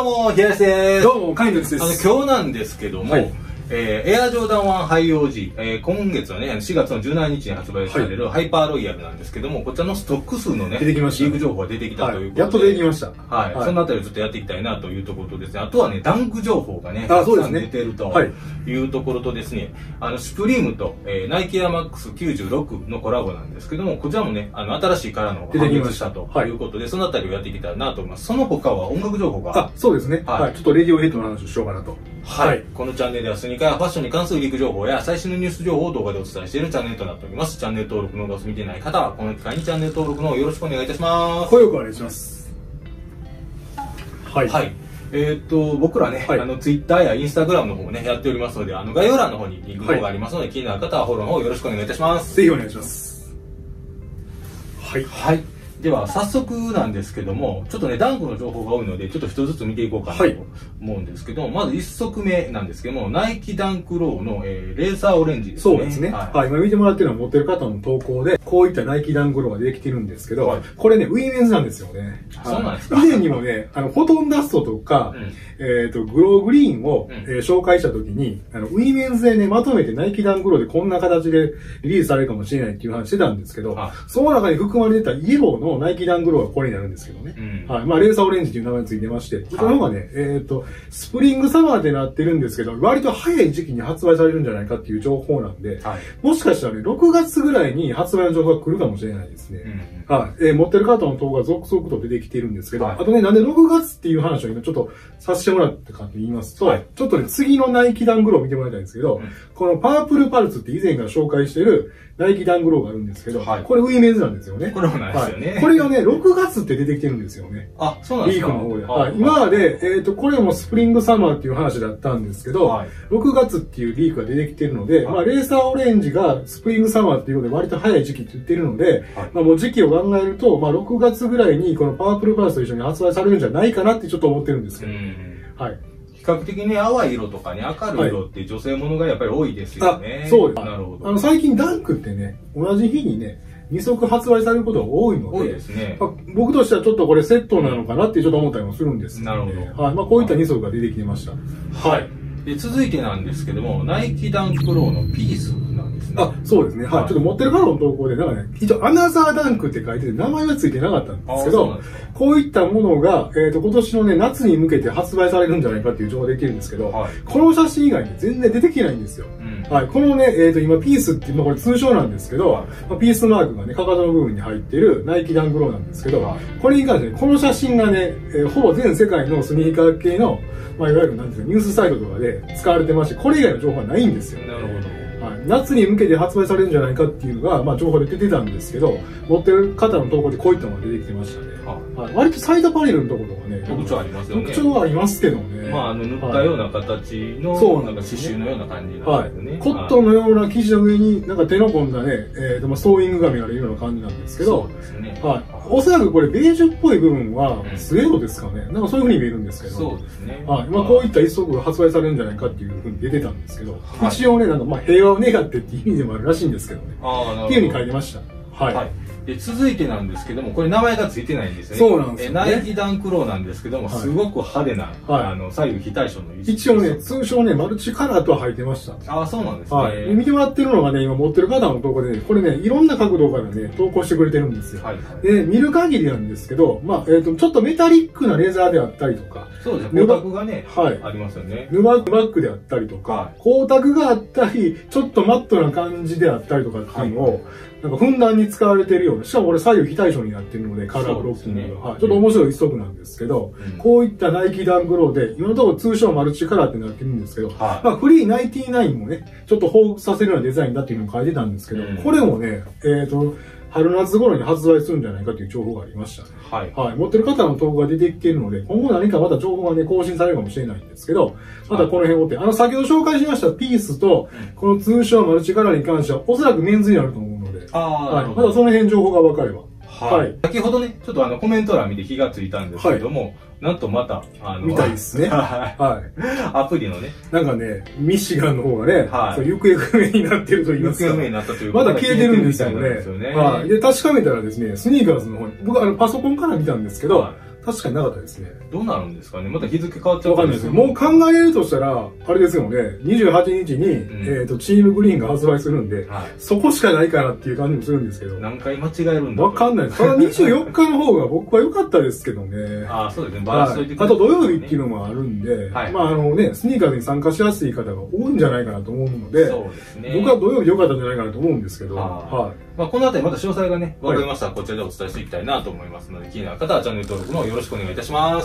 どうも、平安です。 どうも、カインです。 今日なんですけども、エアジョーダン1ハイオージー、今月はね、4月の17日に発売されるハイパーロイヤルなんですけども、こちらのストック数のね、 出てきました。 リーグ情報が出てきたということで、 やっと出てきました。 はい。そのあたりをちょっとやっていきたいなというところとですね、あとはね、ダンク情報がね、 そうですね。 出てるというところとですね、シュプリームと、ナイキエアマックス96のコラボなんですけども、こちらもね、新しいカラーのが発売したということで、そのあたりをやっていきたいなと思います。その他は音楽情報が。 そうですね。はい。ちょっとレディオヘッドの話をしようかなと。 はい。このチャンネルではスニーカーやファッションに関するリーク情報や最新のニュース情報を動画でお伝えしているチャンネルとなっております。チャンネル登録の動画を見ていない方は、この機会にチャンネル登録の方よろしくお願いいたします。 よろしくお願いします。 はい。僕らね、ツイッターやインスタグラムの方もね、やっておりますので、概要欄の方にリンクの方がありますので、気になる方はフォローの方よろしくお願いいたします。 ぜひお願いします。 はい。では早速なんですけども、ちょっとね、ダンクの情報が多いので、ちょっと一つずつ見ていこうかなと思うんですけども、まず一足目なんですけども、ナイキダンクローの、レーサーオレンジですね。 そうですね。今見てもらってるのは持ってる方の投稿で、こういったナイキダンクローが出てきてるんですけど、これね、ウィメンズなんですよね。 そうなんですか。 以前にもね、フォトンダストとか、グローグリーンを紹介した時に、ウィメンズでね、まとめてナイキダンクローでこんな形でリリースされるかもしれないっていう話してたんですけど、その中に含まれてたイエローのナイキダンクローがこれになるんですけどね。レーサーオレンジっていう名前についてまして、この方がね、スプリングサマーってなってるんですけど、割と早い時期に発売されるんじゃないかっていう情報なんで、もしかしたらね、6月ぐらいに発売の情報が来るかもしれないですね。持ってる方の投稿が続々と出てきているんですけど、あとね、なんで6月っていう話を今ちょっとさせてもらったかと言いますと、ちょっとね、次のナイキダンクローを見てもらいたいんですけど、このパープルパルツって以前から紹介してるナイキダンクローがあるんですけど、これウィメンズなんですよね。 これもないですよね。 これがね、6月って出てきてるんですよね。 そうなんですか。 リークの方で。今まで、これもスプリングサマーっていう話だったんですけど、6月っていうリークが出てきてるので、レーサーオレンジがスプリングサマーっていうことで割と早い時期って言ってるので、もう時期を考えると、6月ぐらいにこのパープルパルスと一緒に発売されるんじゃないかなってちょっと思ってるんですけど。 比較的に淡い色とかね、明るい色って女性ものがやっぱり多いですよね。 そうです。 なるほど。 最近ダンクってね、同じ日にね、2足発売されることが多いので、 多いですね。 僕としてはちょっとこれセットなのかなってちょっと思ったりもするんですけど、 なるほど。 こういった2足が出てきてました。 で、続いてなんですけども、ナイキダンクローのピースなんですね。 そうですね。ちょっと持ってる方の投稿で、なんかね、一応アナザーダンクって書いてて名前はついてなかったんですけど、こういったものが、今年のね、夏に向けて発売されるんじゃないかっていう情報ができるんですけど、この写真以外に全然出てきてないんですよ。このね、今ピースっていうのはこれ通称なんですけど、ピースマークがね、かかとの部分に入ってるナイキダンクローなんですけど、これに関してね、この写真がね、ほぼ全世界のスニーカー系の、いわゆるなんていうかニュースサイトとかで使われてまして、これ以外の情報はないんですよ。 なるほど。 夏に向けて発売されるんじゃないかっていうのが、情報で出てたんですけど、持ってる方の投稿でこういったものが出てきてましたね。割とサイドパネルのところとかね、 特徴ありますよね。 特徴はありますけどね。 塗ったような形の、なんか刺繍のような感じなんですよね。 コットンのような生地の上に、なんか手の込んだね、ストーイング紙があるような感じなんですけど、 そうですね。 おそらくこれベージュっぽい部分はスウェードですかね。なんかそういう風に見えるんですけど。 そうですね。 こういった一足が発売されるんじゃないかっていう風に出てたんですけど、一応ね、なんか平和を願ってっていう意味でもあるらしいんですけどね。っていう風に書いてました。 で、続いてなんですけども、これ名前が付いてないんですよね。 そうなんですよね。 ナイキダンクローなんですけども、すごく派手な、左右非対称の一応ね、通称ね、マルチカラーとは入ってました。 そうなんですね。 見てもらってるのがね、今持ってる方の投稿でね、これね、いろんな角度からね、投稿してくれてるんですよ。で、見る限りなんですけど、ちょっとメタリックなレザーであったりとか、 そうですね、光沢がね、ありますよね。 ヌバックであったりとか、光沢があったり、ちょっとマットな感じであったりとかっていうのを、なんかふんだんに使われてるような、しかもこれ左右非対称になってるので、カラーブロッキングが。ちょっと面白い一足なんですけど、こういったナイキダンクローで、今のところ通称マルチカラーってなってるんですけど、フリー99もね、ちょっと彷彿させるようなデザインだっていうのを書いてたんですけど、これもね、春夏頃に発売するんじゃないかという情報がありましたね。持ってる方の投稿が出てきているので、今後何かまた情報がね、更新されるかもしれないんですけど、またこの辺をって、先ほど紹介しましたピースと、この通称マルチカラーに関しては、おそらくメンズになると思うので、まだその辺情報が分かれば。 先ほどね、ちょっとコメント欄見て気がついたんですけども、なんとまた、 みたいですね。 アプリのね。 なんかね、ミシガンの方がね、行方不明になってると言いますか。 行方不明になったというまだ消えてるんですよね。で、確かめたらですね、スニーカーズの方に、僕パソコンから見たんですけど、確かになかったですね。 どうなるんですかね。また日付変わっちゃうわかんないですね。もう考えるとしたら、あれですよね、28日に、チームグリーンが発売するんで、そこしかないかなっていう感じもするんですけど。 何回間違えるんだわかんないです。ただ24日の方が僕は良かったですけどね。 ああ、そうですね。バラしといてくれる。 あと土曜日っていうのもあるんで、まあスニーカーズに参加しやすい方が多いんじゃないかなと思うので、 そうですね。 僕は土曜日良かったんじゃないかなと思うんですけど、 まあこのあたりまた詳細がね、わかりましたらこちらでお伝えしていきたいなと思いますので、気になる方はチャンネル登録のよろしくお願いいたします。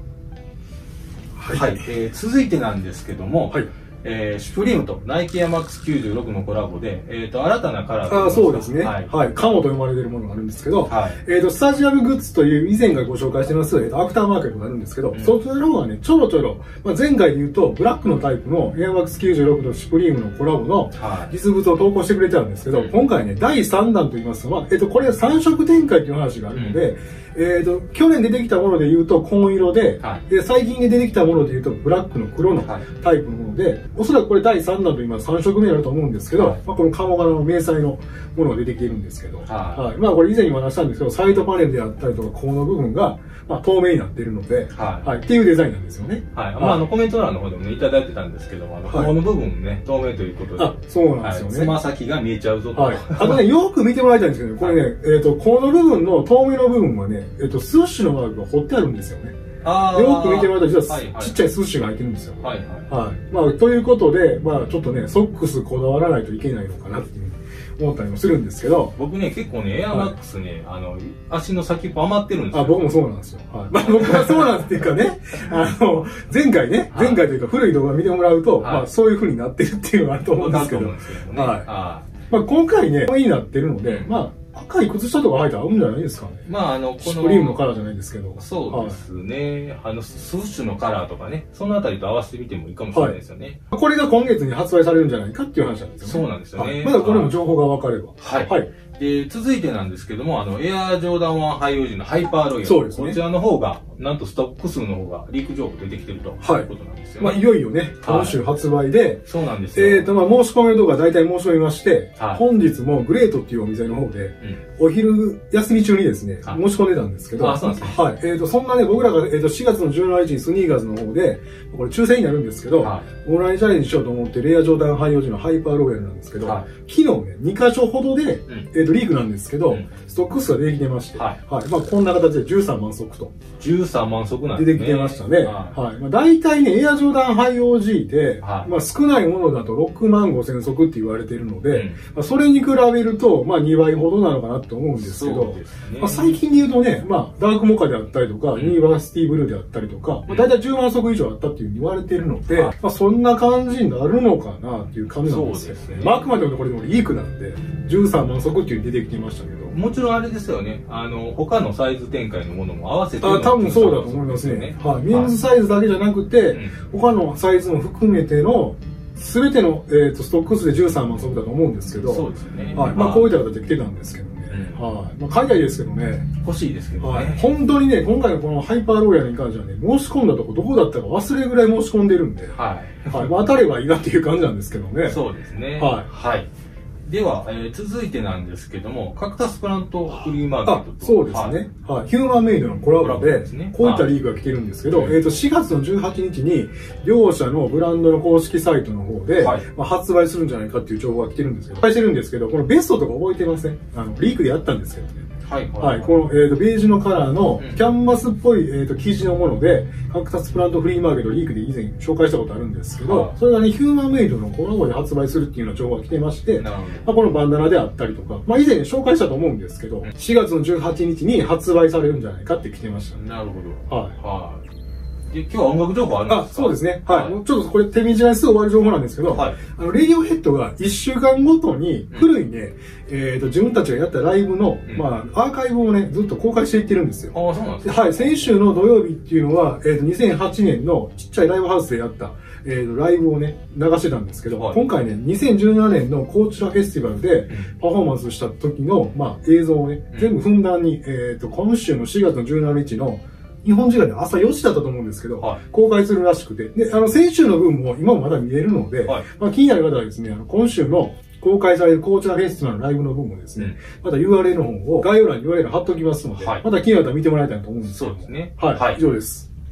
はい。続いてなんですけども、シュプリームとナイキエアマックス96のコラボで、新たなカラーそうですね。カモと呼ばれているものがあるんですけど、スタジアムグッズという以前からご紹介してます、アフターマーケットがあるんですけど、そちらの方はね、ちょろちょろ、前回で言うと、ブラックのタイプのエアマックス96とシュプリームのコラボの実物を投稿してくれてたんですけど、今回ね、第3弾と言いますのは、これ3色展開という話があるので、去年出てきたもので言うと紺色で、最近で出てきたもので言うとブラックの黒のタイプのもので、おそらくこれ第3弾と今3色目になると思うんですけど、この鴨柄の迷彩のものが出てきているんですけど、まあこれ以前にも話したんですけど、サイドパネルであったりとか、この部分が透明になっているので、っていうデザインなんですよね。 コメント欄の方でもね、いただいてたんですけども、この部分ね、透明ということで。 そうなんですよね。 つま先が見えちゃうぞと。 あとね、よく見てもらいたいんですけど、これね、この部分の透明の部分はね、スッシュのマークが彫ってあるんですよね。よく見てもらったら、実はちっちゃいスッシュが入ってるんですよ。まあ、ということで、まあ、ちょっとね、ソックスこだわらないといけないのかなっていう思ったりもするんですけど。 僕ね、結構ね、エアマックスね、足の先っぽ余ってるんですよ。 僕もそうなんですよ。まあ、僕はそうなんっていうかね、前回というか古い動画見てもらうと、まあ、そういう風になってるっていうのがあると思うんですけど。まあ、今回ね、これになってるので、まあ、赤い靴下とか履いたら合うんじゃないですかね。まあ、シュプリームのカラーじゃないですけど。 そうですね。スッシュのカラーとかね、そのあたりと合わせてみてもいいかもしれないですよね。 これが今月に発売されるんじゃないかっていう話なんですよね。 そうなんですよね。 まだこれも情報が分かれば。 で、続いてなんですけども、エアジョーダン1ハイオージのハイパーロイヤル。 そうですね。 こちらの方が、なんとストック数の方がリーク情報出てきてるということなんですよね。 まあ、いよいよね、今週発売で、 そうなんですよ。 まあ、申し込み動画大体申し込みまして、本日もグレートっていうお店の方で、お昼休み中にですね、申し込んでたんですけど、 そうなんですね。 そんなね、僕らが、4月の17日にスニーカーズの方で、これ抽選になるんですけど、オンラインチャレンジしようと思って、レアジョーダンハイオージのハイパーロイヤルなんですけど、昨日ね、2箇所ほどで、リークなんですけど、ストック数が出てきてまして、まあ、こんな形で13万足と。 13万足なんですね。 出てきてましたね。まあ、大体ね、エアジョーダンハイ OG で、まあ、少ないものだと6万5千足って言われているので、まあ、それに比べると、まあ、2倍ほどなのかなと思うんですけど、まあ、最近で言うとね、まあ、ダークモカであったりとか、ユニバーシティブルーであったりとか、まあ、大体10万足以上あったっていうふうに言われているので、まあ、そんな感じになるのかなっていう感じなんですけどね。まあ、あくまでもこれでもリークなんで、13万足っていうふうに出てきてましたけど。 もちろんあれですよね。他のサイズ展開のものも合わせて。 多分そうだと思いますね。メンズサイズだけじゃなくて、他のサイズも含めての、すべての、ストック数で13万足だと思うんですけど。 そうですね。 まあ、こういった形で来てたんですけどね。まあ、海外ですけどね。 欲しいですけどね。 本当にね、今回のこのハイパーローヤルに関してはね、申し込んだとこどこだったか忘れるぐらい申し込んでるんで。まあ、当たればいいなっていう感じなんですけどね。 そうですね。では、続いてなんですけども、カクタスプラントフリーマーケットと。 そうですね。ヒューマンメイドのコラボで、こういったリークが来てるんですけど、4月の18日に、両社のブランドの公式サイトの方で、発売するんじゃないかっていう情報が来てるんですけど、発売してるんですけど、このベストとか覚えてません？リークでやったんですけどね。この、ベージュのカラーのキャンバスっぽい、生地のもので、カクタスプラントフリーマーケットリークで以前紹介したことあるんですけど、それがね、ヒューマンメイドのコラボで発売するっていうような情報が来てまして、まあ、このバンダナであったりとか、まあ、以前紹介したと思うんですけど、4月の18日に発売されるんじゃないかって来てましたね。 なるほど。今日は音楽情報あるんですか？ そうですね。ちょっとこれ手短にすぐ終わる情報なんですけど、レディオヘッドが1週間ごとに古いね、自分たちがやったライブの、まあ、アーカイブをね、ずっと公開していってるんですよ。 そうなんですか？ 先週の土曜日っていうのは、2008年のちっちゃいライブハウスでやった、ライブをね、流してたんですけど、今回ね、2017年のコーチュラフェスティバルでパフォーマンスした時の、まあ、映像をね、全部ふんだんに、今週の4月の17日の日本時間で朝4時だったと思うんですけど、公開するらしくて、で、先週の分も今もまだ見えるので、まあ、気になる方はですね、今週の公開されるコーチャーフェスティバルのライブの分もですね、また URL の方を概要欄に URL 貼っておきますので、また気になる方は見てもらいたいと思うんですけど。 そうですね。 以上です。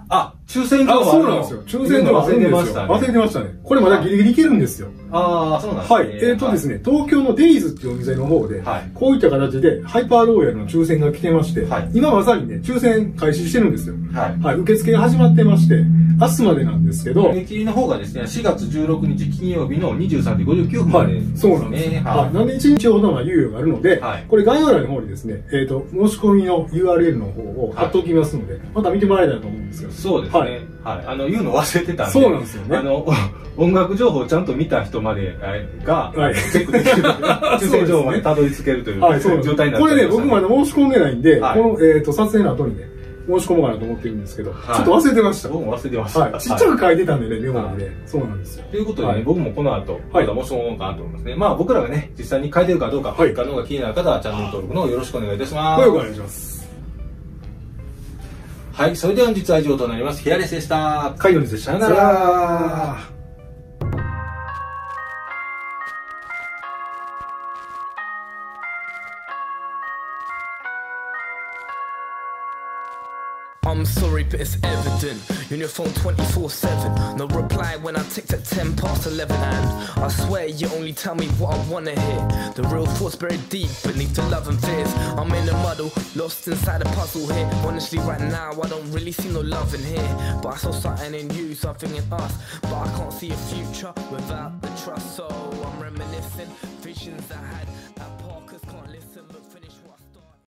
抽選状そうなんですよ。抽選状忘れてましたね。忘れてましたね。これまだギリギリいけるんですよ。 そうなんですね。 はい。ですね、東京のデイズっていうお店の方で、こういった形でハイパーローヤルの抽選が来てまして、今まさにね、抽選開始してるんですよ。はい。受付が始まってまして、明日までなんですけど、 締め切りの方がですね、4月16日金曜日の23時59分まで。 そうなんですね。はい。なんで1日ほどの猶予があるので、これ概要欄の方にですね、申し込みの URL の方を貼っておきますので、また見てもらえたらと思うんですよ。 そうですね。はい。言うの忘れてたんで。 そうなんですよね。 音楽情報をちゃんと見た人までが、チェックできる。抽選情報までたどり着けるという状態になってます。 これね、僕まだ申し込んでないんで、この、撮影の後にね、申し込もうかなと思ってるんですけど、ちょっと忘れてました。 僕も忘れてました。 ちっちゃく書いてたんでね、メモにね。そうなんですよ。 ということでね、僕もこの後、また申し込もうかなと思いますね。まあ僕らがね、実際に書いてるかどうか、他のが気になる方はチャンネル登録のよろしくお願いいたします。 お願いします。 はい、それでは本日は以上となります。ヒアレスでした。 カイドリでした。 さよなら。 I'm sorry, but it's evident. You're on your phone 24/7. No reply when I text at 10 past 11. And I swear you only tell me what I wanna hear. The real thoughts buried deep beneath the love and fears. I'm in a muddle, lost inside a puzzle here. Honestly, right now I don't really see no love in here. But I saw something in you, something in us. But I can't see a future without the trust. So I'm reminiscing visions I had.